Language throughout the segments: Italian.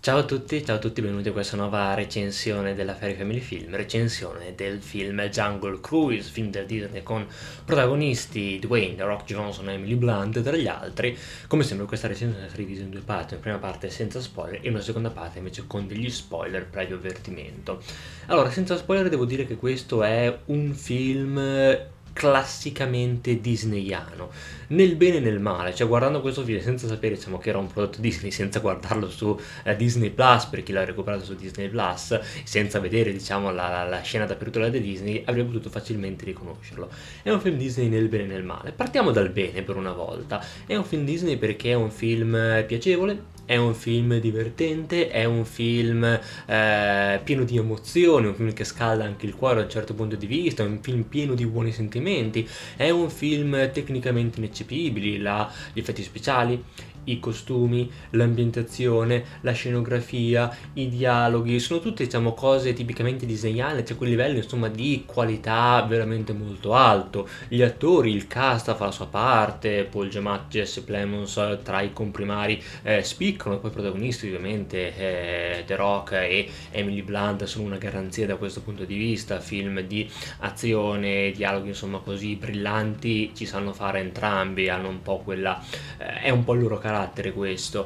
Ciao a tutti, benvenuti a questa nuova recensione della Fairy Family Film, recensione del film Jungle Cruise, film del Disney con protagonisti Dwayne The Rock Johnson e Emily Blunt tra gli altri. Come sempre questa recensione sarà divisa in due parti, una prima parte senza spoiler e una seconda parte invece con degli spoiler previo avvertimento. Allora, senza spoiler devo dire che questo è un film classicamente disneyano, nel bene e nel male, cioè guardando questo film senza sapere diciamo che era un prodotto Disney, senza guardarlo su Disney Plus per chi l'ha recuperato su Disney Plus, senza vedere diciamo la scena d'apertura di Disney, avrei potuto facilmente riconoscerlo. È un film Disney nel bene e nel male. Partiamo dal bene per una volta. È un film Disney perché è un film piacevole, è un film divertente, è un film pieno di emozioni, un film che scalda anche il cuore da un certo punto di vista, è un film pieno di buoni sentimenti, è un film tecnicamente ineccepibili, gli effetti speciali, i costumi, l'ambientazione, la scenografia, i dialoghi, sono tutte diciamo cose tipicamente disneyane, c'è quel livello insomma di qualità veramente molto alto. Gli attori, il cast fa la sua parte, Paul Giamatti, Jesse Plemons tra i comprimari spiccano, e poi i protagonisti ovviamente The Rock e Emily Blunt sono una garanzia da questo punto di vista. Film di azione, dialoghi insomma così brillanti ci sanno fare entrambi, hanno un po' quella è un po' il loro carattere questo.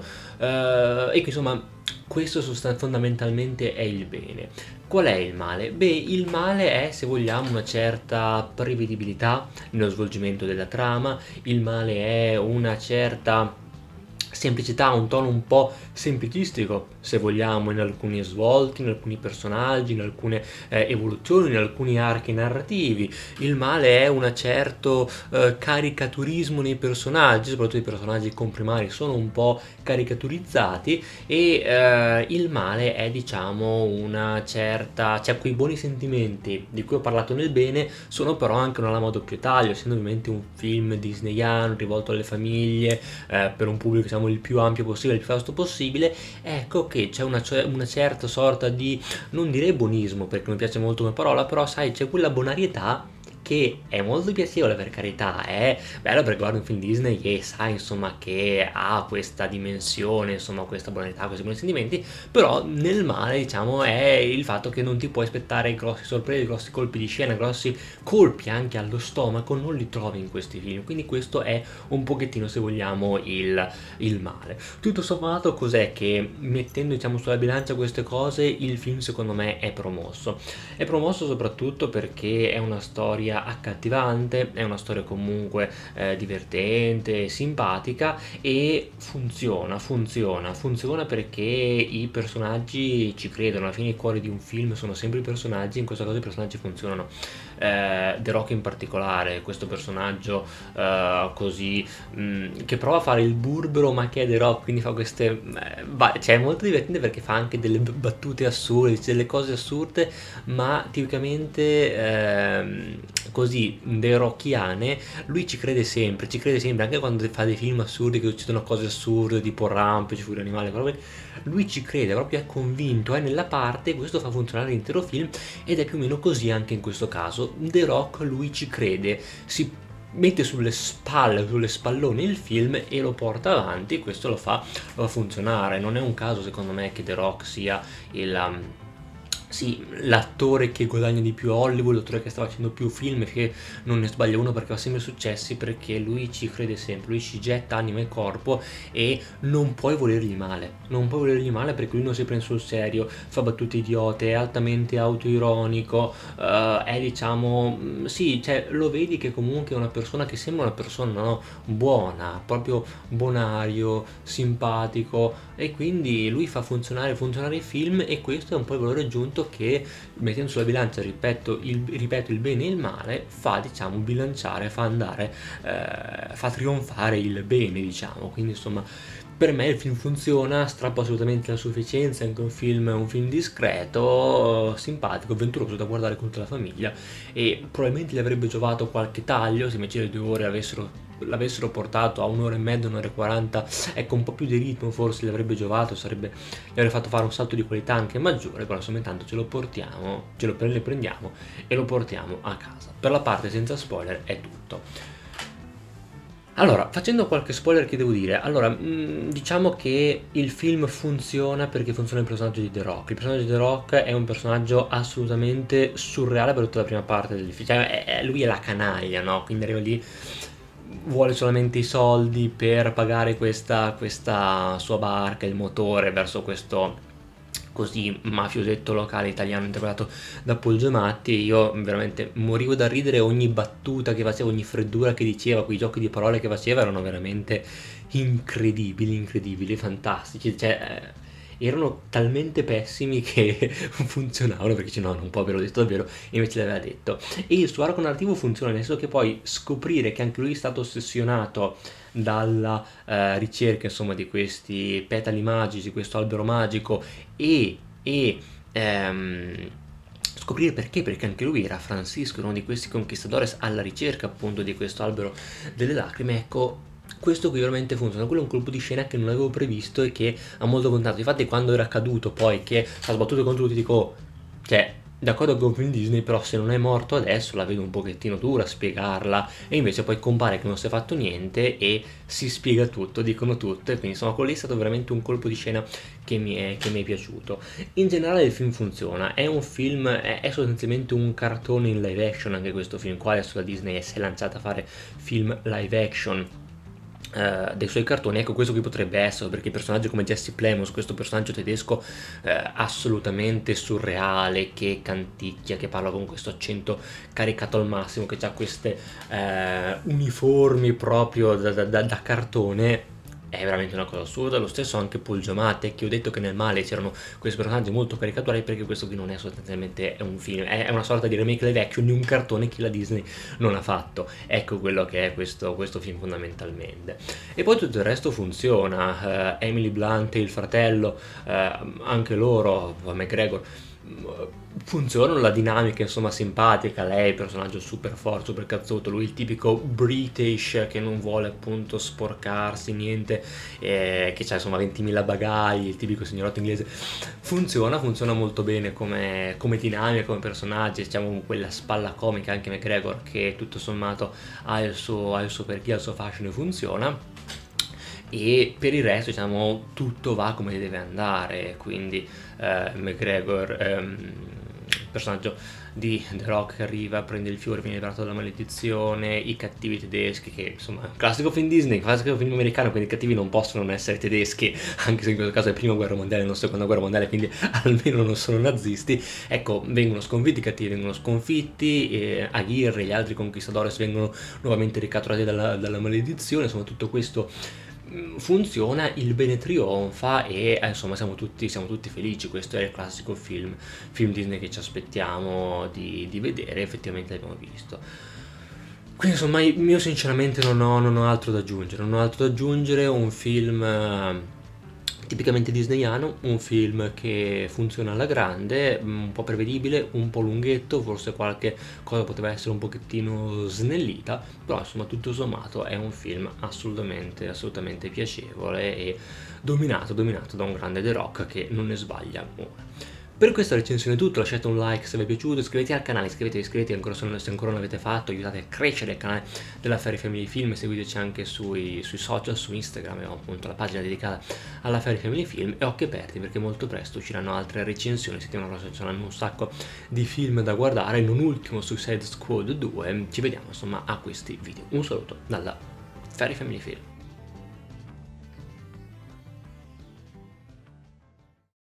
E insomma questo fondamentalmente è il bene. Qual è il male? Beh, il male è, se vogliamo, una certa prevedibilità nello svolgimento della trama, il male è una certa semplicità, un tono un po' semplicistico, se vogliamo, in alcuni svolti, in alcuni personaggi, in alcune evoluzioni, in alcuni archi narrativi. Il male è un certo caricaturismo nei personaggi, soprattutto i personaggi comprimari sono un po' caricaturizzati e il male è diciamo una certa, cioè quei buoni sentimenti di cui ho parlato nel bene sono però anche una lama a doppio taglio, essendo ovviamente un film disneyano rivolto alle famiglie per un pubblico diciamo il più ampio possibile, il più vasto possibile. Ecco che c'è una certa sorta di, non direi buonismo perché mi piace molto come parola, però sai c'è quella bonarietà che è molto piacevole, per carità, è bello perché guardi un film Disney e sai insomma che ha questa dimensione, insomma questa bonità, questi buoni sentimenti, però nel male diciamo è il fatto che non ti puoi aspettare grossi sorprese, grossi colpi di scena, grossi colpi anche allo stomaco, non li trovi in questi film, quindi questo è un pochettino se vogliamo il male. Tutto sommato cos'è che mettendo diciamo sulla bilancia queste cose il film secondo me è promosso? È promosso soprattutto perché è una storia accattivante, è una storia comunque divertente, simpatica e funziona perché i personaggi ci credono, alla fine i cuori di un film sono sempre i personaggi, in questo caso i personaggi funzionano. The Rock in particolare, questo personaggio così che prova a fare il burbero ma che è The Rock, quindi fa queste cioè è molto divertente perché fa anche delle battute assurde, delle cose assurde ma tipicamente così The Rockiane. Lui ci crede sempre anche quando fa dei film assurdi che succedono cose assurde tipo rampage, furia animale, proprio lui ci crede, proprio è convinto, è nella parte, questo fa funzionare l'intero film ed è più o meno così anche in questo caso. The Rock lui ci crede, si mette sulle spalle, sulle spallone il film e lo porta avanti, questo lo fa funzionare. Non è un caso secondo me che The Rock sia sì, l'attore che guadagna di più a Hollywood, l'attore che sta facendo più film e che non ne sbaglia uno perché fa sempre successi, perché lui ci crede sempre, lui ci getta anima e corpo e non puoi volergli male, perché lui non si prende sul serio, fa battute idiote, è altamente autoironico, è diciamo, sì, cioè lo vedi che comunque è una persona che sembra una persona no, buona, proprio bonario, simpatico e quindi lui fa funzionare il film e questo è un po' il valore aggiunto che mettendo sulla bilancia ripeto il bene e il male fa diciamo bilanciare, fa andare fa trionfare il bene diciamo, quindi insomma per me il film funziona, strappa assolutamente la sufficienza, è anche un film discreto, simpatico, avventuroso da guardare con tutta la famiglia e probabilmente gli avrebbe giovato qualche taglio se invece le 2 ore l'avessero portato a 1 ora e mezza, 1 ora e 40, ecco un po' più di ritmo forse gli avrebbe giovato, gli avrebbe fatto fare un salto di qualità anche maggiore, però insomma intanto ce lo prendiamo e lo portiamo a casa. Per la parte senza spoiler è tutto. Allora, facendo qualche spoiler che devo dire, allora, diciamo che il film funziona perché funziona il personaggio di The Rock. Il personaggio di The Rock è un personaggio assolutamente surreale per tutta la prima parte del film. Cioè, lui è la canaglia, no? Quindi arriva lì, vuole solamente i soldi per pagare questa sua barca, il motore verso questo così mafiosetto locale italiano interpretato da Paul Giamatti. Io veramente morivo da ridere, ogni battuta che faceva, ogni freddura che diceva, quei giochi di parole che faceva erano veramente incredibili, incredibili, fantastici, cioè erano talmente pessimi che funzionavano, perché no, non può averlo detto davvero, e invece l'aveva detto. E il suo arco narrativo funziona, nel senso che poi scoprire che anche lui è stato ossessionato dalla ricerca, insomma, di questi petali magici, questo albero magico, e scoprire perché anche lui era Francisco, uno di questi conquistadores alla ricerca appunto di questo albero delle lacrime. Ecco, questo qui veramente funziona. Quello è un colpo di scena che non avevo previsto e che ha molto contato. Infatti quando era caduto poi, che ha sbattuto contro tutti, dico, cioè, d'accordo con film Disney, però se non è morto adesso la vedo un pochettino dura a spiegarla, e invece poi compare che non si è fatto niente e si spiega tutto, dicono tutto, e quindi insomma quello lì è stato veramente un colpo di scena che mi è piaciuto. In generale il film funziona, è un film, è sostanzialmente un cartone in live action anche questo film qua. Adesso la Disney si è lanciata a fare film live action dei suoi cartoni. Ecco, questo qui potrebbe essere, perché personaggi come Jesse Plemons, questo personaggio tedesco assolutamente surreale, che canticchia, che parla con questo accento caricato al massimo, che ha queste uniformi proprio da cartone, è veramente una cosa assurda. Lo stesso anche Paul Giamatti, che ho detto che nel male c'erano questi personaggi molto caricaturali, perché questo qui non è sostanzialmente un film, è una sorta di remake live action di un cartone che la Disney non ha fatto. Ecco quello che è questo film fondamentalmente. E poi tutto il resto funziona. Emily Blunt e il fratello, anche loro, McGregor, funzionano, la dinamica insomma simpatica, lei il personaggio super forte, super cazzotto, lui il tipico British che non vuole appunto sporcarsi niente, che ha insomma 20.000 bagagli, il tipico signorotto inglese. Funziona molto bene come dinamica, come personaggi. Diciamo quella spalla comica anche McGregor, che tutto sommato ha il suo perché, ha il suo fascino, e funziona. E per il resto, diciamo, tutto va come deve andare, quindi McGregor, il personaggio di The Rock, che arriva, prende il fiore, viene liberato dalla maledizione, i cattivi tedeschi, che insomma, classico film Disney, classico film americano, quindi i cattivi non possono non essere tedeschi, anche se in questo caso è prima guerra mondiale, non seconda guerra mondiale, quindi almeno non sono nazisti. Ecco, vengono sconfitti, i cattivi vengono sconfitti, Aguirre e gli altri conquistadores vengono nuovamente ricatturati dalla maledizione. Insomma, tutto questo funziona, il bene trionfa, e insomma siamo tutti felici. Questo è il classico film Disney che ci aspettiamo di vedere, effettivamente l'abbiamo visto. Quindi insomma io sinceramente non ho altro da aggiungere. Un film tipicamente disneyano, un film che funziona alla grande, un po' prevedibile, un po' lunghetto, forse qualche cosa poteva essere un pochettino snellita, però insomma tutto sommato è un film assolutamente piacevole, e dominato da un grande The Rock che non ne sbaglia una. Per questa recensione è tutto, lasciate un like se vi è piaciuto, iscrivetevi al canale, iscrivetevi ancora se ancora non l'avete fatto, aiutate a crescere il canale della Fairy Family Film, seguiteci anche sui social, su Instagram, abbiamo appunto la pagina dedicata alla Fairy Family Film, e occhi aperti perché molto presto usciranno altre recensioni. Settimana prossima ci saranno un sacco di film da guardare, non ultimo Suicide Squad 2, ci vediamo insomma a questi video. Un saluto dalla Fairy Family Film.